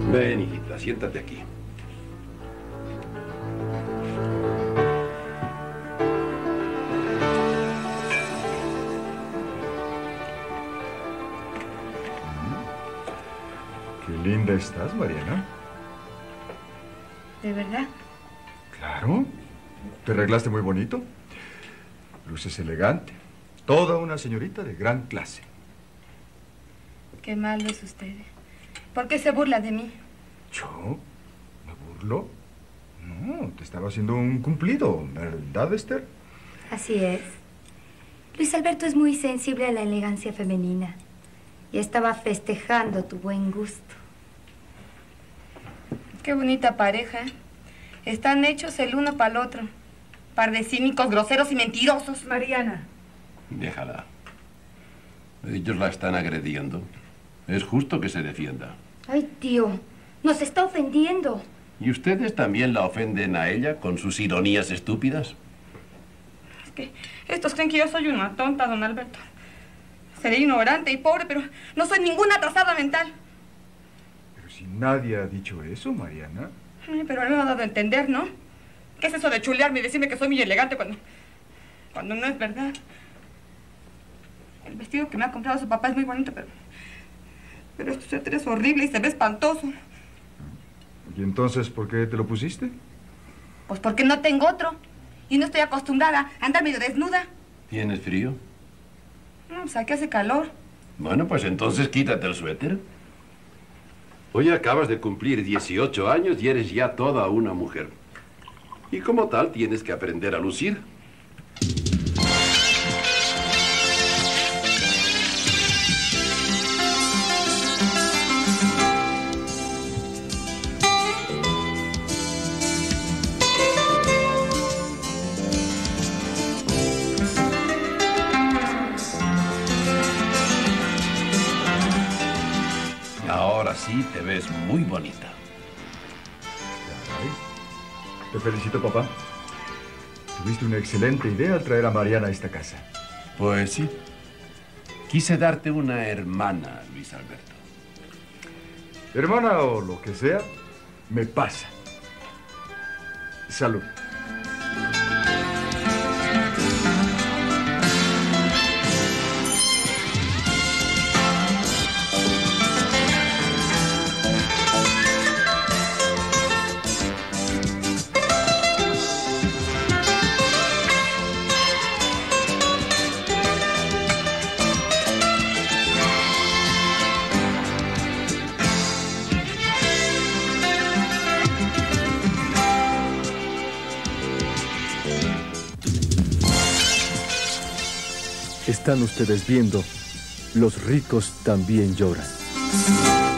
Ven, hijita, siéntate aquí. Qué linda estás, Mariana. ¿De verdad? Claro. Te arreglaste muy bonito. Luces elegante. Toda una señorita de gran clase. Qué malo es usted. ¿Por qué se burla de mí? ¿Yo? ¿Me burlo? No, te estaba haciendo un cumplido, ¿verdad, Esther? Así es. Luis Alberto es muy sensible a la elegancia femenina. Y estaba festejando tu buen gusto. Qué bonita pareja. Están hechos el uno para el otro. Par de cínicos, groseros y mentirosos. Mariana. Déjala. Ellos la están agrediendo. Es justo que se defienda. Ay, tío, nos está ofendiendo. ¿Y ustedes también la ofenden a ella con sus ironías estúpidas? Es que estos creen que yo soy una tonta, don Alberto. Seré ignorante y pobre, pero no soy ninguna atrasada mental. Pero si nadie ha dicho eso, Mariana. Pero él me ha dado a entender, ¿no? ¿Qué es eso de chulearme y decirme que soy muy elegante cuando no es verdad? El vestido que me ha comprado su papá es muy bonito, pero este suéter es horrible y se ve espantoso. ¿Y entonces por qué te lo pusiste? Pues porque no tengo otro. Y no estoy acostumbrada a andar medio desnuda. ¿Tienes frío? No, pues aquí hace calor. Bueno, pues entonces quítate el suéter. Hoy acabas de cumplir 18 años y eres ya toda una mujer. Y como tal, tienes que aprender a lucir. Ahora sí te ves muy bonita. Caray. Te felicito, papá. Tuviste una excelente idea al traer a Mariana a esta casa. Pues sí. Quise darte una hermana, Luis Alberto. Hermana o lo que sea, me pasa. Salud. Están ustedes viendo, los ricos también lloran.